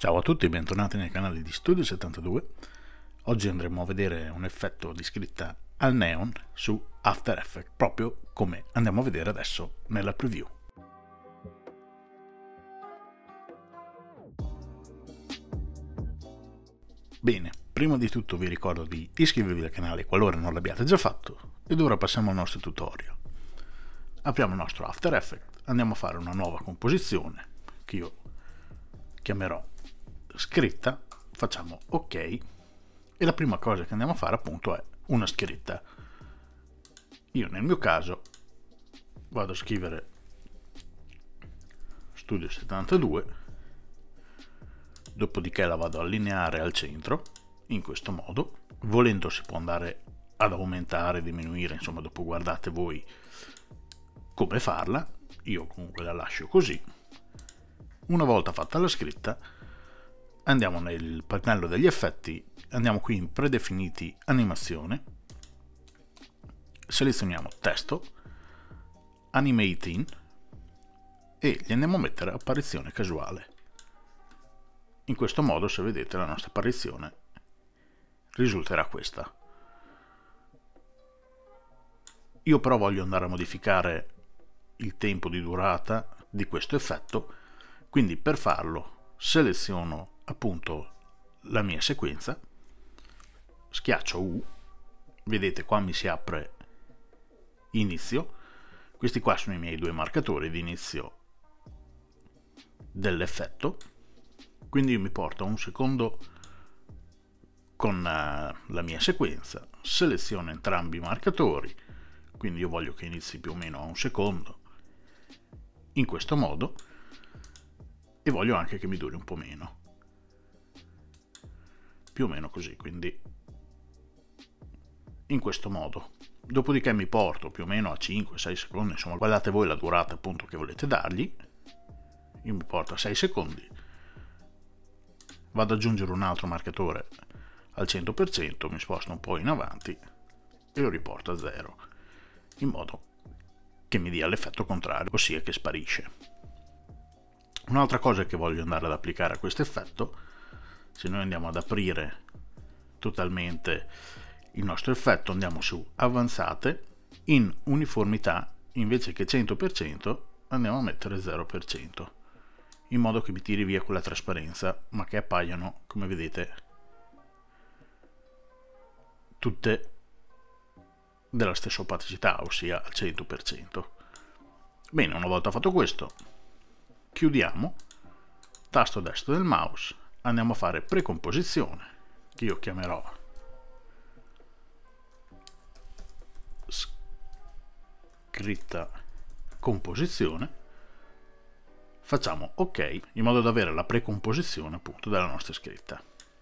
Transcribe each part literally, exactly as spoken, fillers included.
Ciao a tutti e bentornati nel canale di Studio settantadue. Oggi andremo a vedere un effetto di scritta al neon su After Effects, proprio come andiamo a vedere adesso nella preview. Bene, prima di tutto vi ricordo di iscrivervi al canale qualora non l'abbiate già fatto ed ora passiamo al nostro tutorial. Apriamo il nostro After Effects, andiamo a fare una nuova composizione che io chiamerò scritta, facciamo ok e la prima cosa che andiamo a fare appunto è una scritta. Io nel mio caso vado a scrivere Studio settantadue, dopodiché la vado a allineare al centro in questo modo. Volendo si può andare ad aumentare, diminuire, insomma dopo guardate voi come farla. Io comunque la lascio così. Una volta fatta la scritta andiamo nel pannello degli effetti, andiamo qui in predefiniti animazione, selezioniamo testo, animating e gli andiamo a mettere apparizione casuale. In questo modo, se vedete, la nostra apparizione risulterà questa. Io però voglio andare a modificare il tempo di durata di questo effetto, quindi per farlo seleziono appunto la mia sequenza, schiaccio U, vedete qua mi si apre inizio. Questi qua sono i miei due marcatori di inizio dell'effetto, quindi io mi porto a un secondo con la mia sequenza, seleziono entrambi i marcatori, quindi io voglio che inizi più o meno a un secondo in questo modo e voglio anche che mi duri un po' meno, più o meno così, quindi in questo modo. Dopodiché mi porto più o meno a cinque sei secondi, insomma guardate voi la durata appunto che volete dargli. Io mi porto a sei secondi, vado ad aggiungere un altro marcatore al cento per cento, mi sposto un po' in avanti e lo riporto a zero, in modo che mi dia l'effetto contrario, ossia che sparisce. Un'altra cosa che voglio andare ad applicare a questo effetto, se noi andiamo ad aprire totalmente il nostro effetto, andiamo su avanzate, in uniformità invece che cento per cento andiamo a mettere zero per cento, in modo che mi tiri via quella trasparenza ma che appaiano, come vedete, tutte della stessa opacità, ossia al cento per cento. Bene, una volta fatto questo chiudiamo, tasto destro del mouse, andiamo a fare precomposizione che io chiamerò scritta composizione, facciamo ok in modo da avere la precomposizione appunto della nostra scritta.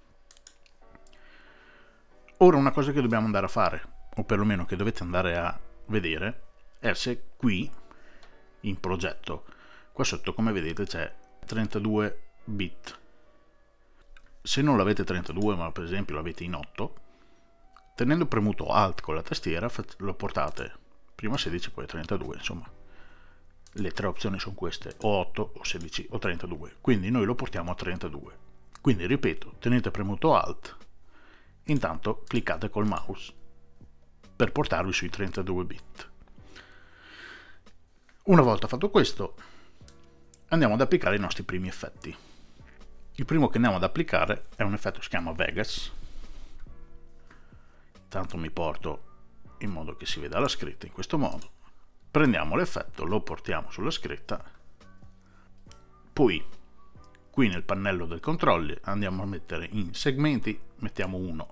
Ora una cosa che dobbiamo andare a fare, o perlomeno che dovete andare a vedere, è se qui in progetto qua sotto, come vedete, c'è trentadue bit. Se non l'avete trentadue ma per esempio l'avete in otto, tenendo premuto Alt con la tastiera lo portate prima a sedici poi a trentadue, insomma le tre opzioni sono queste, o otto o sedici o trentadue, quindi noi lo portiamo a trentadue. Quindi ripeto, tenete premuto Alt, intanto cliccate col mouse per portarvi sui trentadue bit. Una volta fatto questo andiamo ad applicare i nostri primi effetti. Il primo che andiamo ad applicare è un effetto che si chiama Vegas. Intanto mi porto in modo che si veda la scritta in questo modo. Prendiamo l'effetto, lo portiamo sulla scritta, poi qui nel pannello del controlli andiamo a mettere in segmenti, mettiamo uno,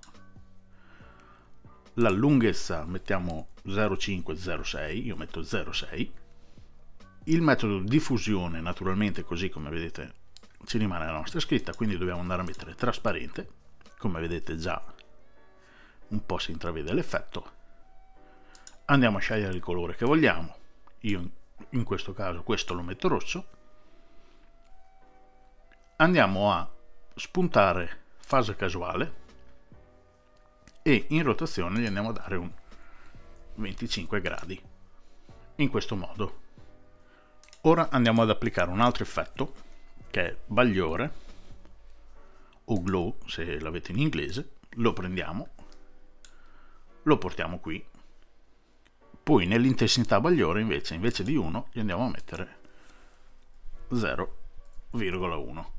la lunghezza mettiamo zero virgola cinque zero sei, io metto zero virgola sei, il metodo diffusione naturalmente così come vedete ci rimane la nostra scritta, quindi dobbiamo andare a mettere trasparente, come vedete già un po' si intravede l'effetto. Andiamo a scegliere il colore che vogliamo, io in questo caso questo lo metto rosso, andiamo a spuntare fase casuale e in rotazione gli andiamo a dare un venticinque gradi, in questo modo. Ora andiamo ad applicare un altro effetto che è bagliore, o glow se l'avete in inglese, lo prendiamo, lo portiamo qui, poi nell'intensità bagliore invece, invece di uno gli andiamo a mettere zero virgola uno.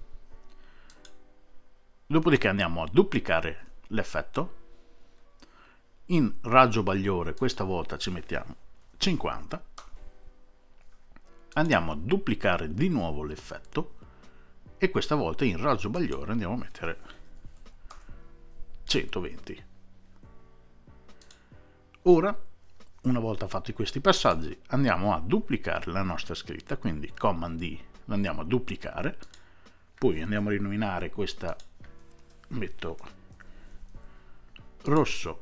Dopodiché andiamo a duplicare l'effetto, in raggio bagliore questa volta ci mettiamo cinquanta, andiamo a duplicare di nuovo l'effetto e questa volta in raggio bagliore andiamo a mettere centoventi. Ora, una volta fatti questi passaggi, andiamo a duplicare la nostra scritta, quindi Command D la andiamo a duplicare, poi andiamo a rinominare questa, metto rosso,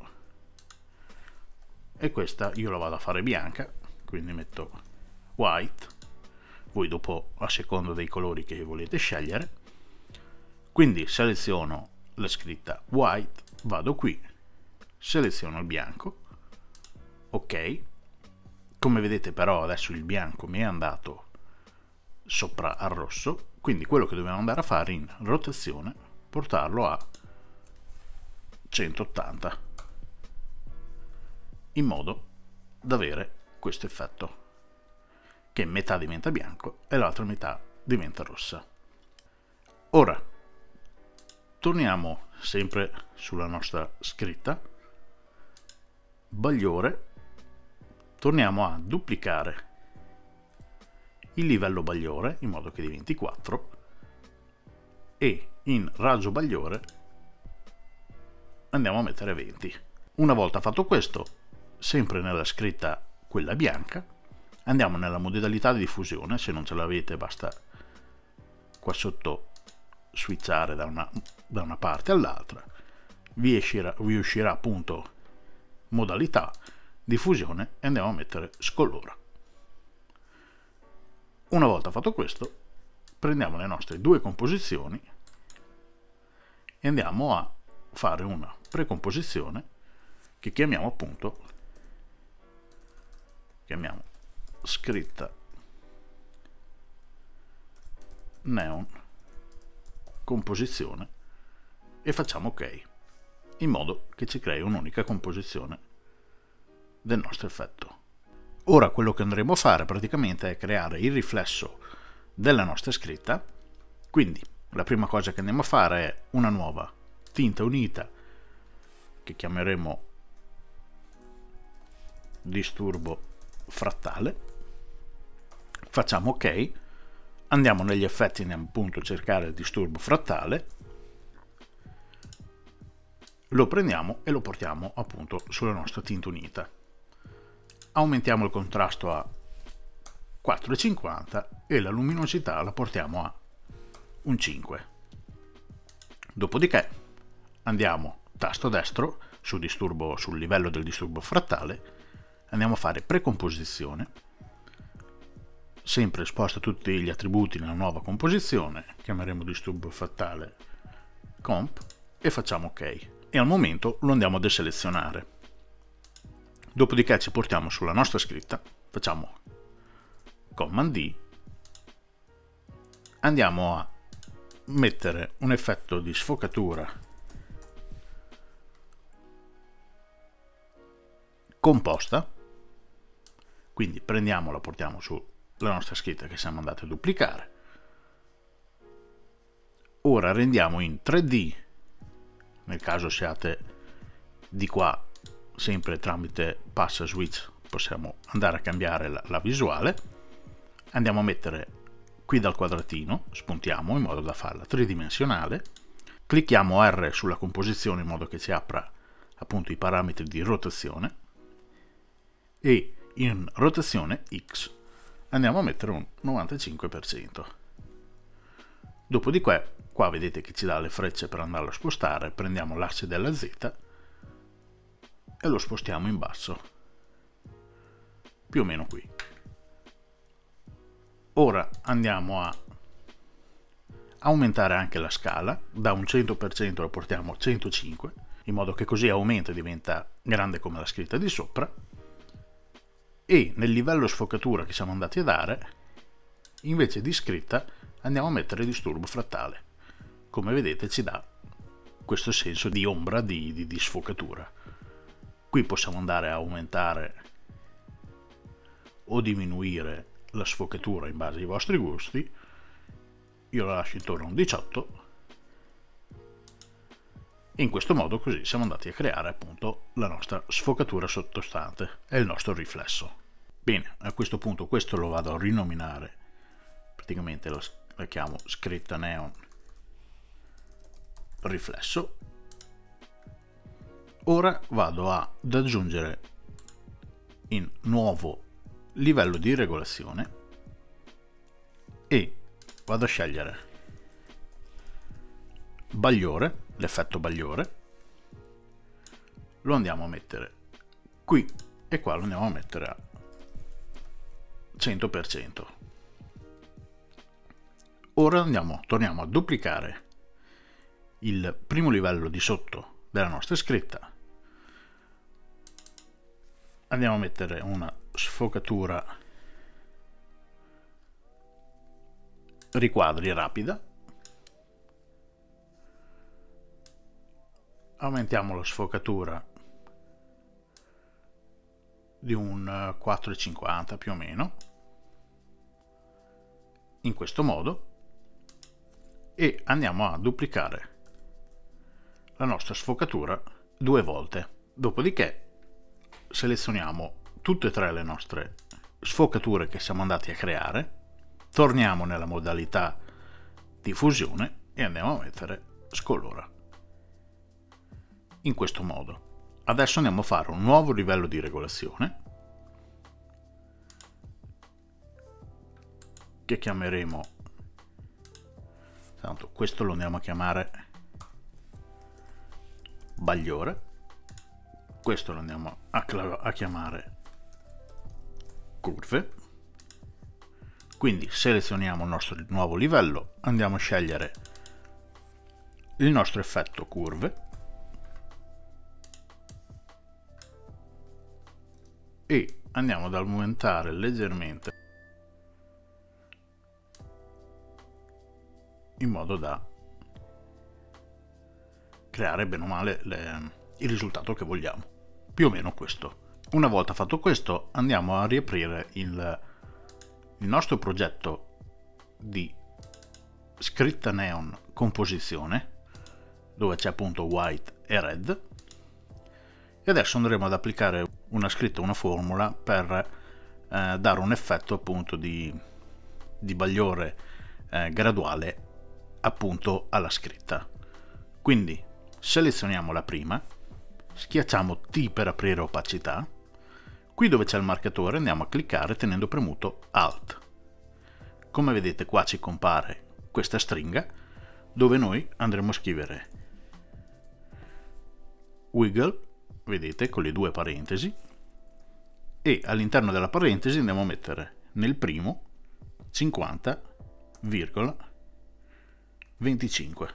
e questa io la vado a fare bianca, quindi metto white, voi dopo a seconda dei colori che volete scegliere. Quindi seleziono la scritta white, vado qui, seleziono il bianco, ok, come vedete però adesso il bianco mi è andato sopra al rosso, quindi quello che dobbiamo andare a fare in rotazione, portarlo a centottanta, in modo da avere questo effetto, che metà diventa bianco e l'altra metà diventa rossa. Ora, torniamo sempre sulla nostra scritta, bagliore, torniamo a duplicare il livello bagliore in modo che diventi quattro e in raggio bagliore andiamo a mettere venti. Una volta fatto questo, sempre nella scritta quella bianca, andiamo nella modalità di diffusione, se non ce l'avete basta qua sotto switchare da una, da una parte all'altra, vi uscirà, vi uscirà appunto modalità diffusione e andiamo a mettere scolora. Una volta fatto questo, prendiamo le nostre due composizioni e andiamo a fare una precomposizione che chiamiamo appunto chiamiamo scritta neon composizione e facciamo ok, in modo che ci crei un'unica composizione del nostro effetto. Ora quello che andremo a fare praticamente è creare il riflesso della nostra scritta, quindi la prima cosa che andiamo a fare è una nuova tinta unita che chiameremo disturbo frattale, facciamo ok, andiamo negli effetti e andiamo appunto a cercare il disturbo frattale, lo prendiamo e lo portiamo appunto sulla nostra tinta unita. Aumentiamo il contrasto a quattro virgola cinquanta e la luminosità la portiamo a un cinque. Dopodiché andiamo tasto destro sul, disturbo, sul livello del disturbo frattale, andiamo a fare precomposizione, sempre sposta tutti gli attributi nella nuova composizione, chiameremo disturbo frattale comp e facciamo ok. E al momento lo andiamo a deselezionare. Dopodiché ci portiamo sulla nostra scritta, facciamo Command D, andiamo a mettere un effetto di sfocatura composta, quindi prendiamo, la portiamo sulla nostra scritta che siamo andati a duplicare. Ora rendiamo in tre D, nel caso siate di qua sempre tramite pass switch possiamo andare a cambiare la, la visuale, andiamo a mettere qui dal quadratino, spuntiamo in modo da farla tridimensionale, clicchiamo R sulla composizione in modo che ci apra appunto i parametri di rotazione e in rotazione X andiamo a mettere un novantacinque per cento. Dopodiché qua vedete che ci dà le frecce per andarlo a spostare, prendiamo l'asse della Z e lo spostiamo in basso, più o meno qui. Ora andiamo a aumentare anche la scala, da un cento per cento lo portiamo a centocinque, in modo che così aumenta e diventa grande come la scritta di sopra, e nel livello sfocatura che siamo andati a dare, invece di scritta andiamo a mettere disturbo frattale, come vedete ci dà questo senso di ombra, di, di, di sfocatura. Qui possiamo andare a aumentare o diminuire la sfocatura in base ai vostri gusti. Io la lascio intorno a un diciotto, e in questo modo così siamo andati a creare appunto la nostra sfocatura sottostante e il nostro riflesso. Bene, a questo punto questo lo vado a rinominare, praticamente lo, la chiamo scritta neon riflesso. Ora vado ad aggiungere in nuovo livello di regolazione e vado a scegliere bagliore, l'effetto bagliore, lo andiamo a mettere qui e qua lo andiamo a mettere a cento per cento. Ora andiamo, torniamo a duplicare il primo livello di sotto della nostra scritta, andiamo a mettere una sfocatura riquadri rapida, aumentiamo la sfocatura di un quattro virgola cinquanta più o meno, in questo modo, e andiamo a duplicare la nostra sfocatura due volte. Dopodiché selezioniamo tutte e tre le nostre sfocature che siamo andati a creare, torniamo nella modalità diffusione e andiamo a mettere scolora. In questo modo. Adesso andiamo a fare un nuovo livello di regolazione che chiameremo, tanto questo lo andiamo a chiamare bagliore, questo lo andiamo a, a chiamare curve. Quindi selezioniamo il nostro nuovo livello, andiamo a scegliere il nostro effetto curve e andiamo ad aumentare leggermente in modo da creare bene o male le, il risultato che vogliamo, più o meno questo. Una volta fatto questo andiamo a riaprire il, il nostro progetto di scritta neon composizione, dove c'è appunto white e red, e adesso andremo ad applicare una scritta, una formula per eh, dare un effetto appunto di, di bagliore eh, graduale appunto alla scritta. Quindi selezioniamo la prima, schiacciamo T per aprire opacità, qui dove c'è il marcatore andiamo a cliccare tenendo premuto Alt. Come vedete qua ci compare questa stringa dove noi andremo a scrivere wiggle, vedete, con le due parentesi, e all'interno della parentesi andiamo a mettere nel primo cinquanta virgola venticinque.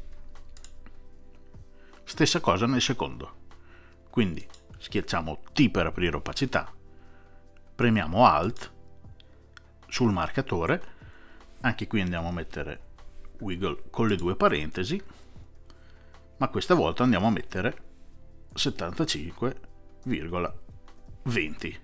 Stessa cosa nel secondo, quindi schiacciamo T per aprire opacità, premiamo Alt sul marcatore, anche qui andiamo a mettere wiggle con le due parentesi, ma questa volta andiamo a mettere settantacinque virgola venti,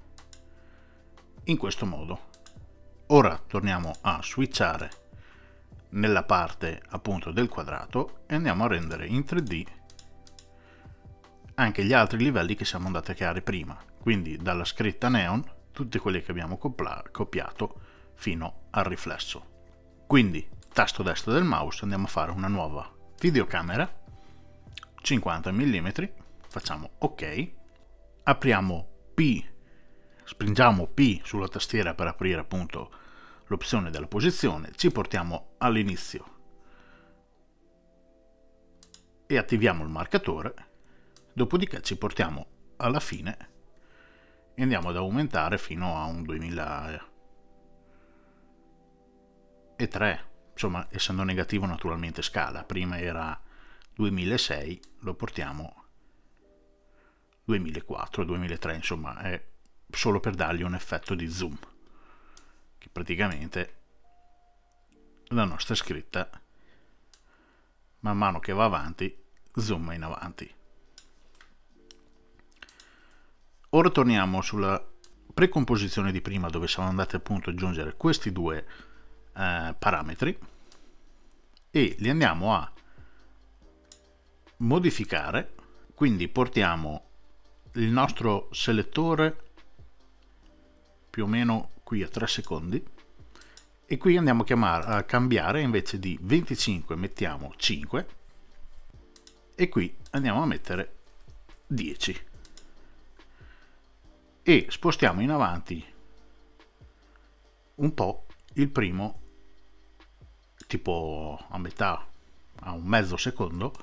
in questo modo. Ora torniamo a switchare nella parte appunto del quadrato e andiamo a rendere in tre D anche gli altri livelli che siamo andati a creare prima, quindi dalla scritta neon tutti quelli che abbiamo copiato fino al riflesso. Quindi tasto destro del mouse, andiamo a fare una nuova videocamera cinquanta millimetri, facciamo ok, apriamo P, spingiamo P sulla tastiera per aprire appunto l'opzione della posizione, ci portiamo all'inizio e attiviamo il marcatore, dopodiché ci portiamo alla fine e andiamo ad aumentare fino a un duemilatré, insomma essendo negativo naturalmente scala, prima era duemilasei, lo portiamo duemilaquattro, duemilatré, insomma è solo per dargli un effetto di zoom, che praticamente la nostra scritta man mano che va avanti zooma in avanti. Ora torniamo sulla precomposizione di prima, dove siamo andati appunto ad aggiungere questi due eh, parametri, e li andiamo a modificare. Quindi portiamo il nostro selettore più o meno qui a tre secondi, e qui andiamo a, chiamare, a cambiare, invece di venticinque mettiamo cinque, e qui andiamo a mettere dieci, e spostiamo in avanti un po' il primo, tipo a metà, a un mezzo secondo,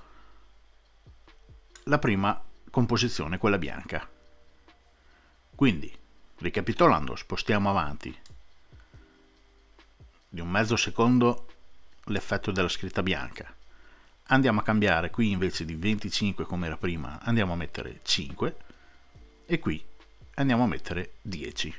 la prima composizione, quella bianca. Quindi, ricapitolando, spostiamo avanti di un mezzo secondo l'effetto della scritta bianca, andiamo a cambiare qui, invece di venticinque come era prima andiamo a mettere cinque, e qui andiamo a mettere dieci.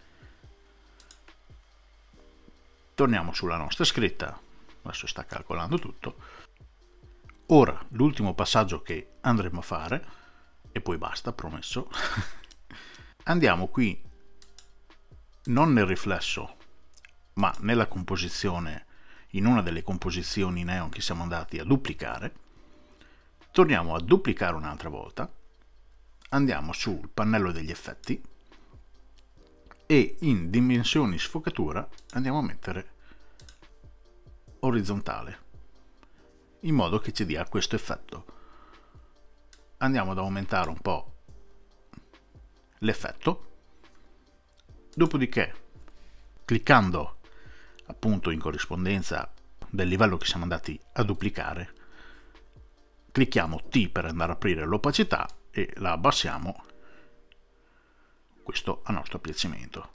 Torniamo sulla nostra scritta, adesso sta calcolando tutto. Ora l'ultimo passaggio che andremo a fare, e poi basta, promesso. Andiamo qui non nel riflesso ma nella composizione, in una delle composizioni neon che siamo andati a duplicare. Torniamo a duplicare un'altra volta, andiamo sul pannello degli effetti e in dimensioni sfocatura andiamo a mettere orizzontale, in modo che ci dia questo effetto. Andiamo ad aumentare un po' l'effetto, dopodiché cliccando appunto in corrispondenza del livello che siamo andati a duplicare, clicchiamo T per andare ad aprire l'opacità e la abbassiamo, questo a nostro piacimento,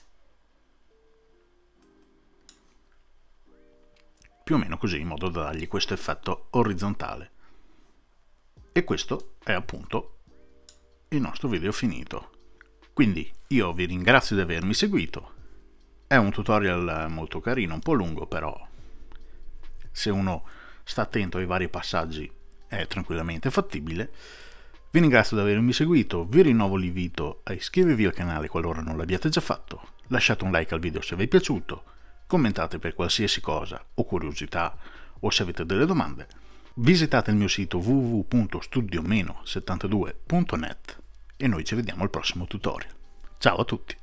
più o meno così, in modo da dargli questo effetto orizzontale. E questo è appunto il nostro video finito. Quindi io vi ringrazio di avermi seguito. È un tutorial molto carino, un po' lungo, però se uno sta attento ai vari passaggi è tranquillamente fattibile. Vi ringrazio di avermi seguito, vi rinnovo l'invito a iscrivervi al canale qualora non l'abbiate già fatto, lasciate un like al video se vi è piaciuto, commentate per qualsiasi cosa o curiosità, o se avete delle domande, visitate il mio sito w w w punto studio settantadue punto net e noi ci vediamo al prossimo tutorial. Ciao a tutti!